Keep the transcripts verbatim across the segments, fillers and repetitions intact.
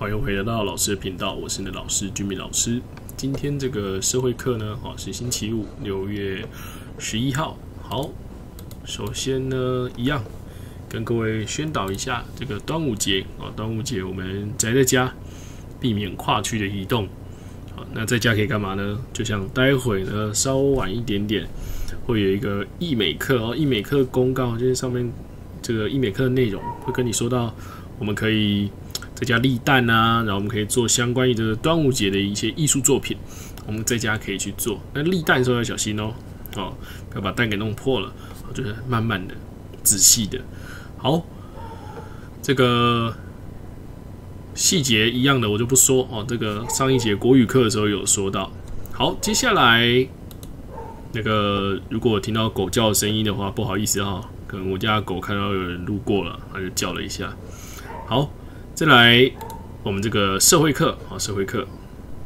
欢迎回到老师的频道，我是你的老师君明老师。今天这个社会课呢，是星期五，六月十一号。好，首先呢，一样跟各位宣导一下这个端午节啊，端午节我们宅在家，避免跨区的移动。好，那在家可以干嘛呢？就像待会呢，稍晚一点点会有一个易美课哦，易美课公告就是上面这个易美课的内容会跟你说到，我们可以在家立蛋啊，然后我们可以做相关于这个端午节的一些艺术作品，我们在家可以去做。那立蛋的时候要小心哦，哦，不要把蛋给弄破了，就是慢慢的、仔细的。好，这个细节一样的我就不说哦。这个上一节国语课的时候有说到。好，接下来那个如果听到狗叫的声音的话，不好意思啊、哦，可能我家的狗看到有人路过了，它就叫了一下。好。再来，我们这个社会课，好，社会课，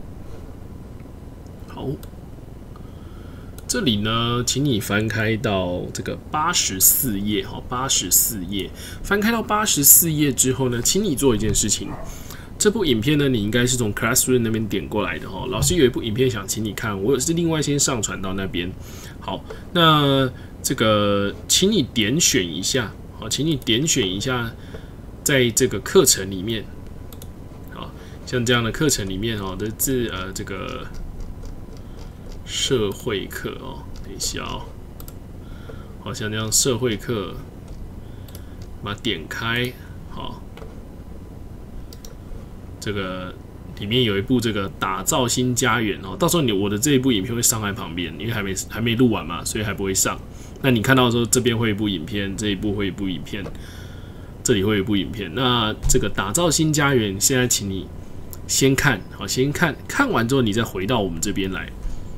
好，这里呢，请你翻开到这个八十四页，好，八十四页，翻开到八十四页之后呢，请你做一件事情。这部影片呢，你应该是从 Classroom 那边点过来的哦。老师有一部影片想请你看，我是另外先上传到那边。好，那这个，请你点选一下，好，请你点选一下。在这个课程里面，好像这样的课程里面哦的字呃这个社会课哦，等一下哦，好像这样社会课，把它点开，好，这个里面有一部这个打造新家园哦，到时候你我的这一部影片会上在旁边，因为还没还没录完嘛，所以还不会上。那你看到说这边会有一部影片，这一部会有一部影片。这里会有一部影片，那这个打造新家园，现在请你先看，好，先看看完之后，你再回到我们这边来。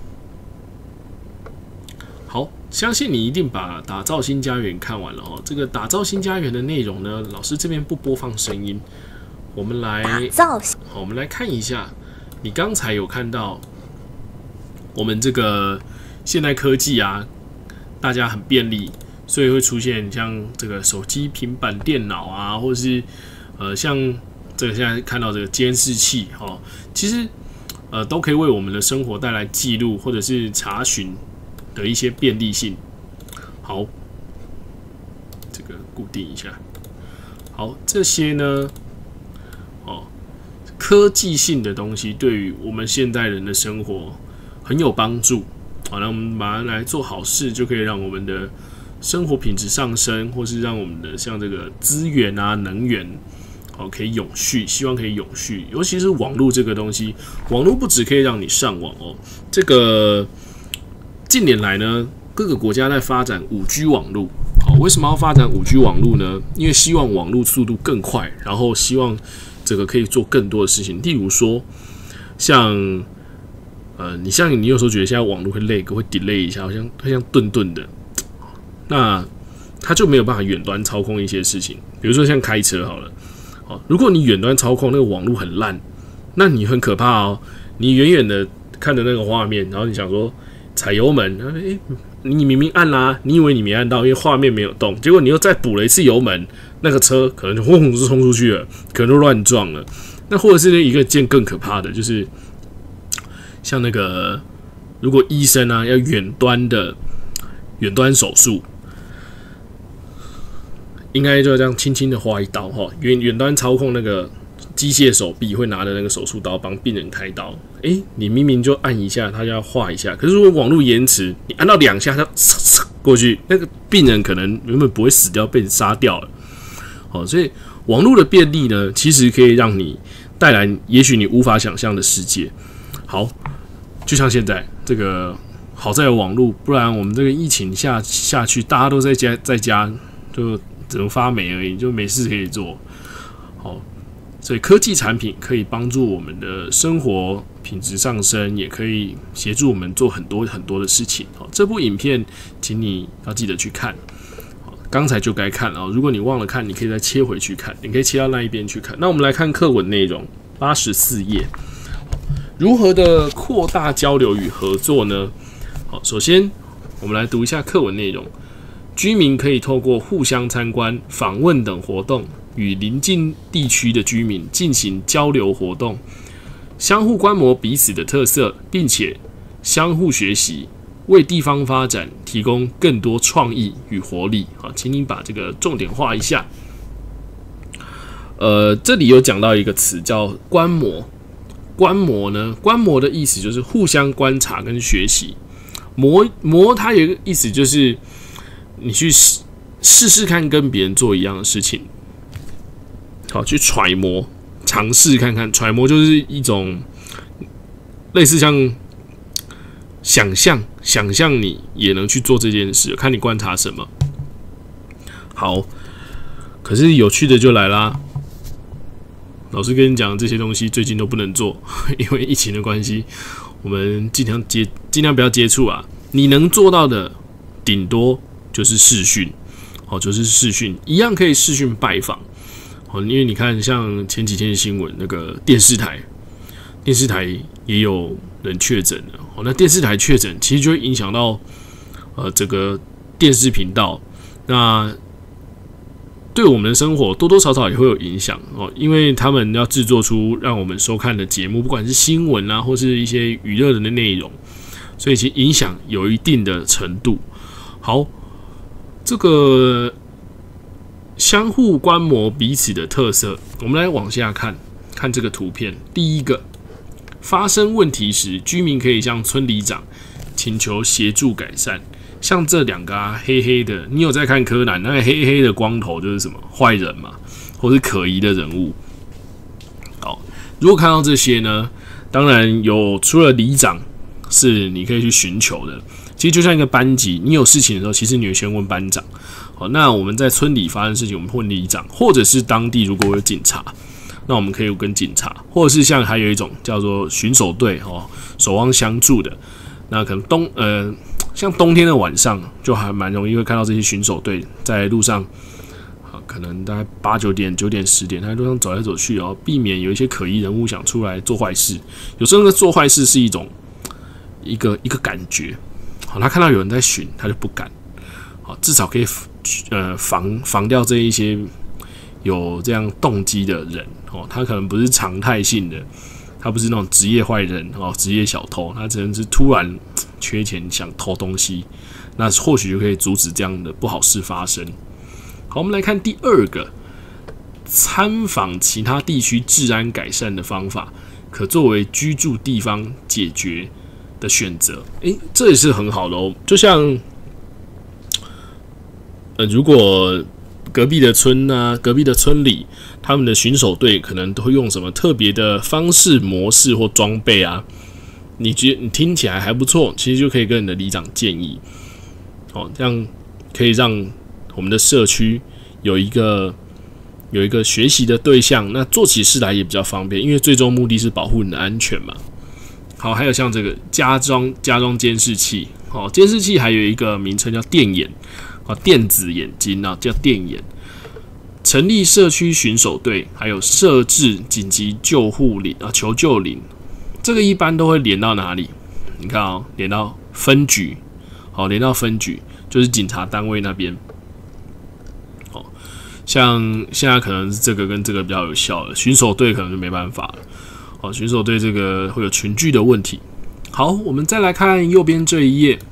好，相信你一定把打造新家园看完了哦。这个打造新家园的内容呢，老师这边不播放声音，我们来打造，好，我们来看一下。你刚才有看到我们这个现代科技啊，大家很便利。所以会出现像这个手机、平板电脑啊，或者是呃像这个现在看到这个监视器哦，其实呃都可以为我们的生活带来记录或者是查询的一些便利性。好，这个固定一下。好，这些呢，哦，科技性的东西对于我们现代人的生活很有帮助。好，那我们把它来做好事，就可以让我们的生活品质上升，或是让我们的像这个资源啊、能源，好可以永续，希望可以永续。尤其是网络这个东西，网络不只可以让你上网哦。这个近年来呢，各个国家在发展 五 G 网络。好，为什么要发展 五 G 网络呢？因为希望网络速度更快，然后希望这个可以做更多的事情。例如说，像呃，你像你有时候觉得现在网络会累，会 delay 一下，好像会像顿顿的。那它就没有办法远端操控一些事情，比如说像开车好了，哦，如果你远端操控那个网络很烂，那你很可怕哦。你远远的看着那个画面，然后你想说踩油门，然后诶，你明明按啦，你以为你没按到，因为画面没有动，结果你又再补了一次油门，那个车可能就轰就冲出去了，可能就乱撞了。那或者是一个件更可怕的，就是像那个如果医生啊要远端的远端手术。应该就这样轻轻的划一刀哈，远远端操控那个机械手臂会拿着那个手术刀帮病人开刀。哎、欸，你明明就按一下，他就要划一下。可是如果网络延迟，你按到两下，他过去，那个病人可能原本不会死掉，被杀掉了。好，所以网络的便利呢，其实可以让你带来也许你无法想象的世界。好，就像现在这个，好在有网络，不然我们这个疫情下下去，大家都在家在家就。只能发霉而已，就没事可以做。好，所以科技产品可以帮助我们的生活品质上升，也可以协助我们做很多很多的事情。好，这部影片请你要记得去看。好，刚才就该看了，如果你忘了看，你可以再切回去看，你可以切到那一边去看。那我们来看课文内容，八十四页，如何的扩大交流与合作呢？好，首先我们来读一下课文内容。居民可以透过互相参观、访问等活动， 与邻近地区的居民进行交流活动，相互观摩彼此的特色，并且相互学习，为地方发展提供更多创意与活力。好，请你把这个重点画一下。呃，这里有讲到一个词叫观摩。观摩呢，观摩的意思就是互相观察跟学习。摩摩它有一个意思就是你去试试试看跟别人做一样的事情，好，去揣摩尝试看看。揣摩就是一种类似像想象想象你也能去做这件事，看你观察什么。好，可是有趣的就来啦，老师跟你讲这些东西最近都不能做，因为疫情的关系，我们尽量接尽量不要接触啊。你能做到的，顶多就是视讯，哦，就是视讯，一样可以视讯拜访，哦，因为你看，像前几天的新闻，那个电视台，电视台也有人确诊了，哦，那电视台确诊，其实就会影响到呃这个电视频道，那对我们的生活多多少少也会有影响哦，因为他们要制作出让我们收看的节目，不管是新闻啊，或是一些娱乐的内容，所以其实影响有一定的程度。好，这个相互观摩彼此的特色，我们来往下看，看这个图片。第一个，发生问题时，居民可以向村里长请求协助改善。像这两个啊，黑黑的，你有在看柯南？那个黑黑的光头就是什么坏人嘛，或是可疑的人物。好，如果看到这些呢，当然有除了里长是你可以去寻求的。其实就像一个班级，你有事情的时候，其实你会先问班长。好，那我们在村里发生事情，我们问里长，或者是当地如果有警察，那我们可以跟警察，或者是像还有一种叫做巡守队哦，守望相助的。那可能冬呃。像冬天的晚上，就还蛮容易会看到这些巡守队在路上，可能大概八九点、九点、十点，他在路上走来走去哦，避免有一些可疑人物想出来做坏事。有时候那个做坏事是一种一个一个感觉，好，他看到有人在巡，他就不敢，好，至少可以呃防防掉这一些有这样动机的人哦，他可能不是常态性的。他不是那种职业坏人哦，职业小偷，他只能是突然缺钱想偷东西，那或许就可以阻止这样的不好事发生。好，我们来看第二个，参访其他地区治安改善的方法，可作为居住地方解决的选择。诶，这也是很好的哦。就像，呃，如果隔壁的村啊，隔壁的村里，他们的巡守队可能都会用什么特别的方式、模式或装备啊？你觉得你听起来还不错，其实就可以跟你的里长建议，哦，这样可以让我们的社区有一个有一个学习的对象，那做起事来也比较方便，因为最终目的是保护你的安全嘛。好，还有像这个加装加装监视器，哦，监视器还有一个名称叫电眼。电子眼睛啊，叫电眼。成立社区巡守队，还有设置紧急救护铃啊求救铃，这个一般都会连到哪里？你看哦，连到分局，好，连到分局就是警察单位那边。哦，像现在可能是这个跟这个比较有效了，巡守队可能就没办法了。哦，巡守队这个会有群聚的问题。好，我们再来看右边这一页。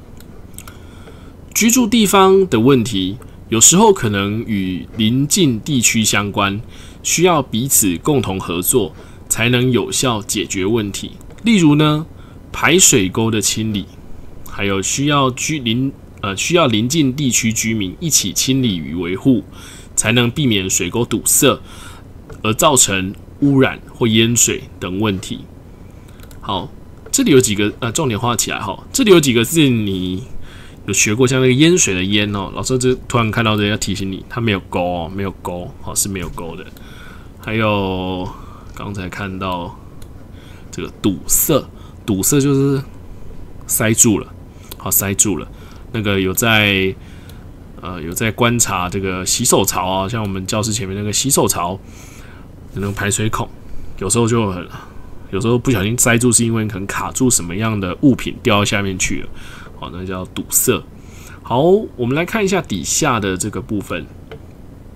居住地方的问题，有时候可能与邻近地区相关，需要彼此共同合作，才能有效解决问题。例如呢，排水沟的清理，还有需要居邻呃需要邻近地区居民一起清理与维护，才能避免水沟堵塞而造成污染或淹水等问题。好，这里有几个呃重点画起来哈，这里有几个字你有学过，像那个淹水的淹哦，老师这突然看到这要提醒你，它没有钩哦，没有钩，好，是没有钩的。还有刚才看到这个堵塞，堵塞就是塞住了，好，塞住了。那个有在呃有在观察这个洗手槽啊，像我们教室前面那个洗手槽那个排水孔，有时候就很，有时候不小心塞住，是因为可能卡住什么样的物品掉到下面去了。好，那叫堵塞。好，我们来看一下底下的这个部分，这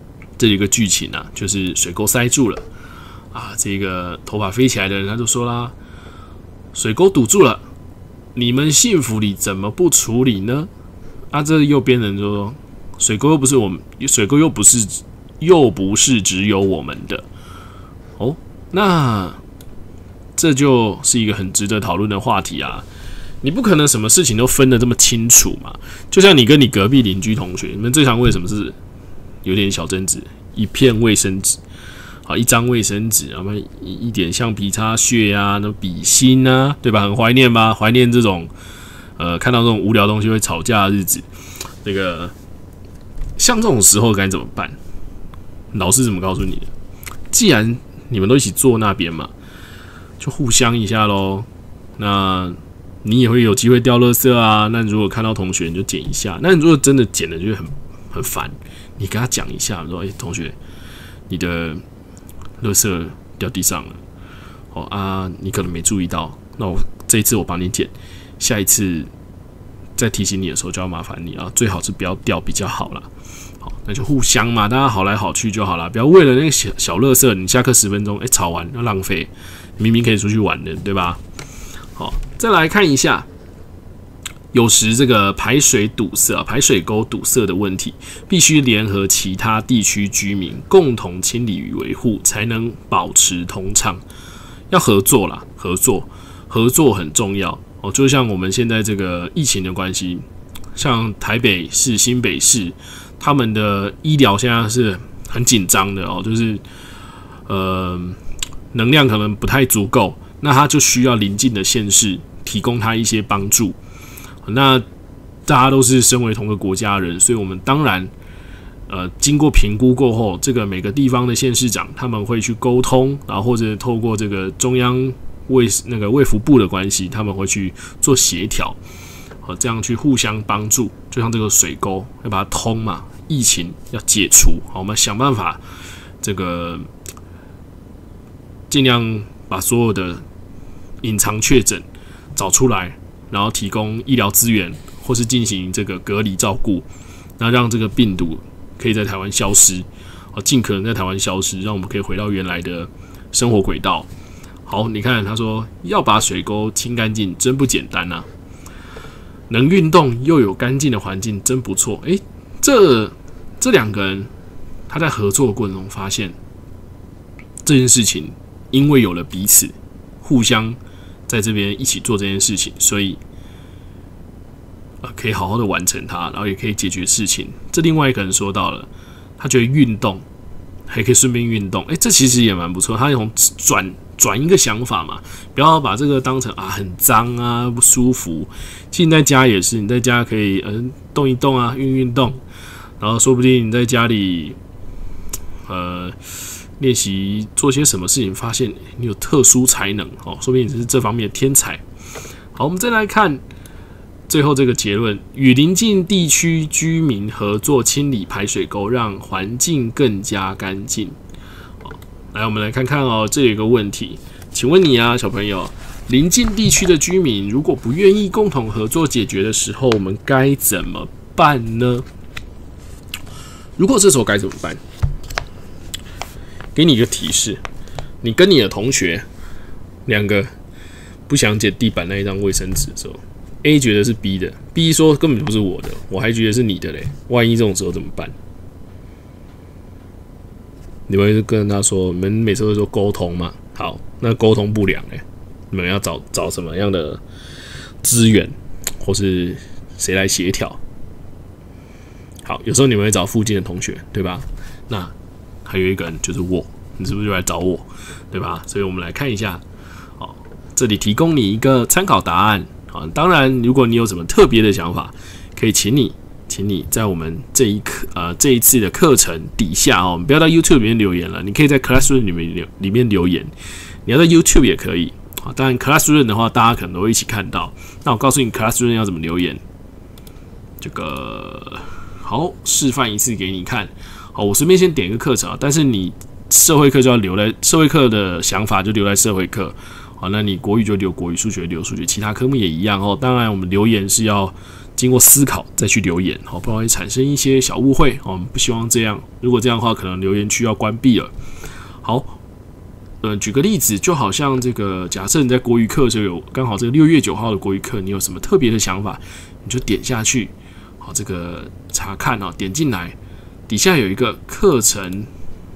这有一个剧情啊，就是水沟塞住了啊，这个头发飞起来的人他就说啦，水沟堵住了，你们幸福里怎么不处理呢？啊，这右边人就说，水沟又不是我们，水沟又不是又不是只有我们的哦，那这就是一个很值得讨论的话题啊。你不可能什么事情都分得这么清楚嘛？就像你跟你隔壁邻居同学，你们最常为什么是有点小争执？一片卫生纸，啊，一张卫生纸，然后一点橡皮擦屑啊，那笔芯啊，对吧？很怀念吧？怀念这种呃，看到这种无聊东西会吵架的日子。那个像这种时候该怎么办？老师怎么告诉你的？既然你们都一起坐那边嘛，就互相一下咯。那你也会有机会掉垃圾啊。那如果看到同学，你就捡一下。那你如果真的捡了，就会很很烦，你跟他讲一下，说：“哎、欸，同学，你的垃圾掉地上了，哦啊，你可能没注意到。那我这一次我帮你捡，下一次再提醒你的时候就要麻烦你啊，最好是不要掉比较好啦。好，那就互相嘛，大家好来好去就好啦，不要为了那个小小垃圾，你下课十分钟，哎、欸，吵完要浪费，明明可以出去玩的，对吧？好，再来看一下。有时这个排水堵塞、排水沟堵塞的问题，必须联合其他地区居民共同清理与维护，才能保持通畅。要合作啦，合作，合作很重要哦。就像我们现在这个疫情的关系，像台北市、新北市，他们的医疗现在是很紧张的哦，就是呃能量可能不太足够，那他就需要邻近的县市提供他一些帮助。那大家都是身为同个国家人，所以我们当然，呃，经过评估过后，这个每个地方的县市长他们会去沟通，然后或者透过这个中央卫那个卫福部的关系，他们会去做协调，呃，这样去互相帮助。就像这个水沟要把它通嘛，疫情要解除，好，我们想办法这个尽量把所有的隐藏确诊找出来。然后提供医疗资源，或是进行这个隔离照顾，那让这个病毒可以在台湾消失，尽可能在台湾消失，让我们可以回到原来的生活轨道。好，你看他说要把水沟清干净，真不简单啊！能运动又有干净的环境，真不错。诶，这这两个人他在合作的过程中发现这件事情，因为有了彼此，互相。在这边一起做这件事情，所以、呃、可以好好的完成它，然后也可以解决事情。这另外一个人说到了，他觉得运动还可以顺便运动，哎，这其实也蛮不错。他用转转一个想法嘛，不要把这个当成啊很脏啊不舒服。其实你在家也是，你在家可以嗯、呃、动一动啊，运运动，然后说不定你在家里呃。练习做些什么事情，发现你有特殊才能哦，说不定你是这方面的天才。好，我们再来看最后这个结论：与邻近地区居民合作清理排水沟，让环境更加干净。来，我们来看看哦，这有一个问题，请问你啊，小朋友，邻近地区的居民如果不愿意共同合作解决的时候，我们该怎么办呢？如果这时候该怎么办？给你一个提示，你跟你的同学两个不想捡地板那一张卫生纸的时候 ，A 觉得是 B 的 ，B 说根本就不是我的，我还觉得是你的嘞。万一这种时候怎么办？你们跟他说，你们每次都说沟通嘛，好，那沟通不良嘞，你们要找找什么样的资源，或是谁来协调？好，有时候你们会找附近的同学，对吧？那还有一个人就是我，你是不是就来找我，对吧？所以我们来看一下，好，这里提供你一个参考答案啊。当然，如果你有什么特别的想法，可以请你，请你在我们这一课呃这一次的课程底下哦，不要到 YouTube 里面留言了，你可以在 Classroom 里面留里面留言，你要在 YouTube 也可以啊。当然 Classroom 的话，大家可能都会一起看到。那我告诉你 Classroom 要怎么留言，这个好示范一次给你看。好，我顺便先点一个课程啊，但是你社会课就要留在社会课的想法就留在社会课好，那你国语就留国语，数学留数学，其他科目也一样哦。当然，我们留言是要经过思考再去留言，好，不然会产生一些小误会。我们不希望这样，如果这样的话，可能留言区要关闭了。好。呃，举个例子，就好像这个，假设你在国语课的时候有刚好这个六月九号的国语课，你有什么特别的想法，你就点下去，好，这个查看啊，点进来，底下有一个课程，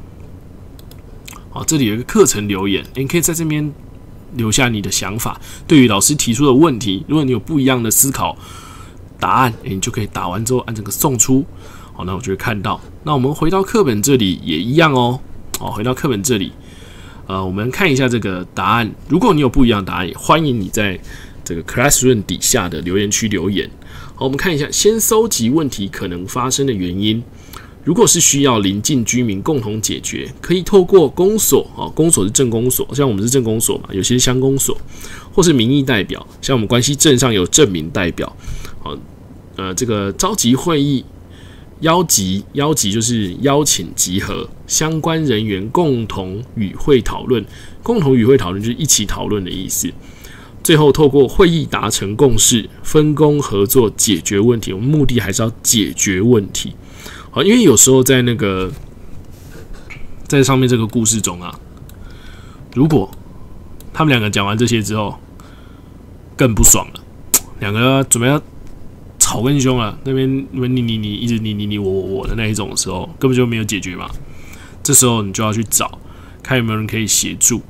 好，这里有一个课程留言，你可以在这边留下你的想法，对于老师提出的问题，如果你有不一样的思考答案，你就可以打完之后按这个送出，好，那我就会看到。那我们回到课本这里也一样哦，好，回到课本这里。呃，我们看一下这个答案。如果你有不一样的答案，也欢迎你在这个 Classroom 底下的留言区留言。好，我们看一下，先搜集问题可能发生的原因。如果是需要邻近居民共同解决，可以透过公所，哦，公所是镇公所，像我们是镇公所嘛，有些是乡公所，或是民意代表，像我们关西镇上有镇民代表，好，呃，这个召集会议。邀集邀集就是邀请集合相关人员共同与会讨论，共同与会讨论就是一起讨论的意思。最后透过会议达成共识，分工合作解决问题。我们目的还是要解决问题。好，因为有时候在那个在上面这个故事中啊，如果他们两个讲完这些之后，更不爽了，两个准备要吵更凶了，那边你你你你一直你你你我我我的那一种的时候，根本就没有解决嘛。这时候你就要去找，看有没有人可以协助。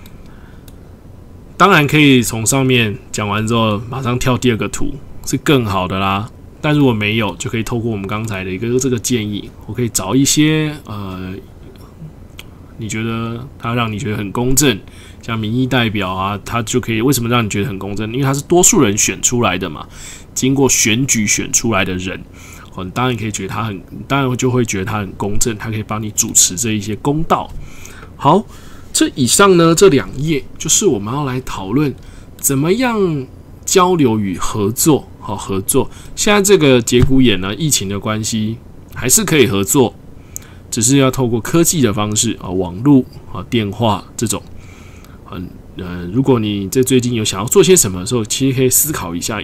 当然可以从上面讲完之后，马上跳第二个图是更好的啦。但如果没有，就可以透过我们刚才的一个这个建议，我可以找一些呃，你觉得他让你觉得很公正，像民意代表啊，他就可以为什么让你觉得很公正？因为他是多数人选出来的嘛。经过选举选出来的人，哦，你当然可以觉得他很，当然就会觉得他很公正，他可以帮你主持这一些公道。好，这以上呢这两页就是我们要来讨论怎么样交流与合作。好，合作。现在这个节骨眼呢，疫情的关系还是可以合作，只是要透过科技的方式啊，网络啊、电话这种。嗯呃，如果你在最近有想要做些什么的时候，其实可以思考一下。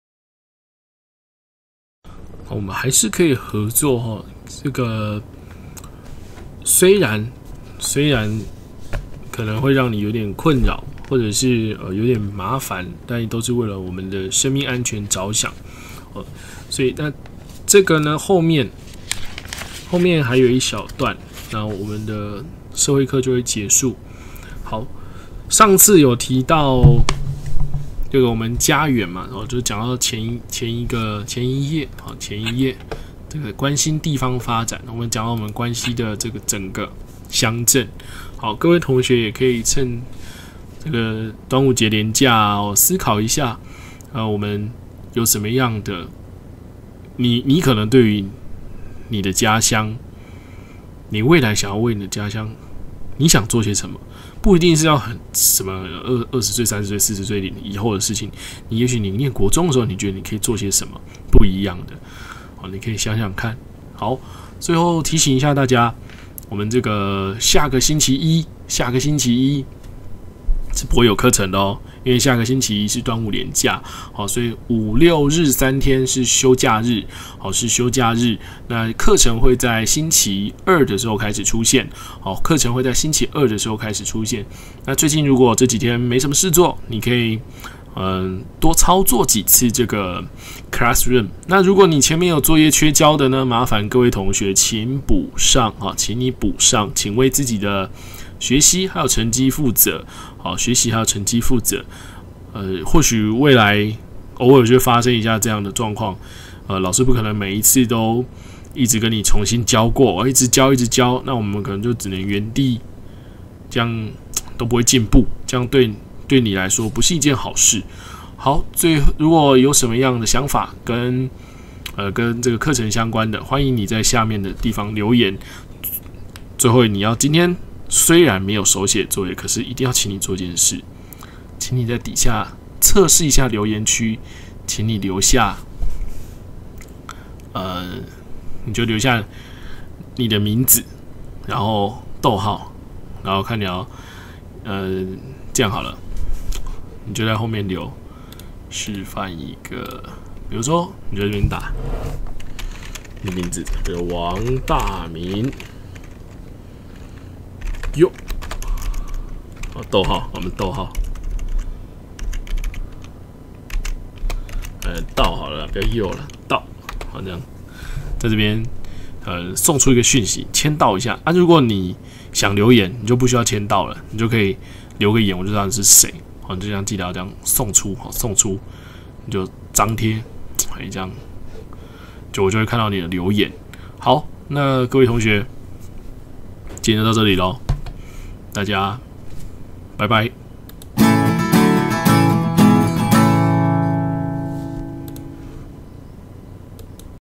我们还是可以合作哈，这个虽然虽然可能会让你有点困扰，或者是呃有点麻烦，但都是为了我们的生命安全着想，呃，所以那这个呢后面后面还有一小段，那我们的社会课就会结束。好，上次有提到。这个我们家园嘛，然后就讲到前一前一个前一页啊，前一页这个关心地方发展，我们讲到我们关西的这个整个乡镇。好，各位同学也可以趁这个端午节连假哦，思考一下，呃，我们有什么样的你你可能对于你的家乡，你未来想要为你的家乡，你想做些什么？不一定是要很什么二二十岁、三十岁、四十岁以后的事情。你也许你念国中的时候，你觉得你可以做些什么不一样的？好，你可以想想看。好，最后提醒一下大家，我们这个下个星期一，下个星期一是不会有课程的哦，因为下个星期一是端午连假，好，所以五六日三天是休假日，好，是休假日。那课程会在星期二的时候开始出现，好，课程会在星期二的时候开始出现。那最近如果这几天没什么事做，你可以嗯多操作几次这个 Classroom。那如果你前面有作业缺交的呢，麻烦各位同学请补上啊，请你补上，请为自己的学习还有成绩负责。好，学习还有成绩负责。呃，或许未来偶尔就会发生一下这样的状况。呃，老师不可能每一次都一直跟你重新教过，一直教一直教，那我们可能就只能原地，这样都不会进步，这样对对你来说不是一件好事。好，最如果有什么样的想法跟呃跟这个课程相关的，欢迎你在下面的地方留言。最后，你要今天。虽然没有手写作业，可是一定要请你做件事，请你在底下测试一下留言区，请你留下，呃，你就留下你的名字，然后逗号，然后看你要，呃，这样好了， 你就在后面留示范一个，比如说你就在这边打你的名字，比如王大明，哟，哦，逗号，我们逗号，呃，到好了，不要又了，到，好这样，在这边呃送出一个讯息，签到一下啊。如果你想留言，你就不需要签到了，你就可以留个言，我就知道你是谁。好，你就这样记得要这样送出，好送出，你就张贴，哎这样，就我就会看到你的留言。好，那各位同学，今天就到这里喽，大家拜拜。